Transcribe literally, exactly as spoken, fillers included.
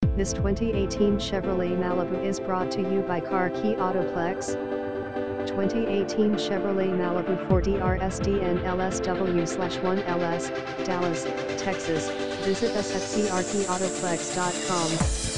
This twenty eighteen Chevrolet Malibu is brought to you by Car Key Autoplex. twenty eighteen Chevrolet Malibu four D R S D N L S W one L S, Dallas, Texas. Visit us at c r key autoplex dot com.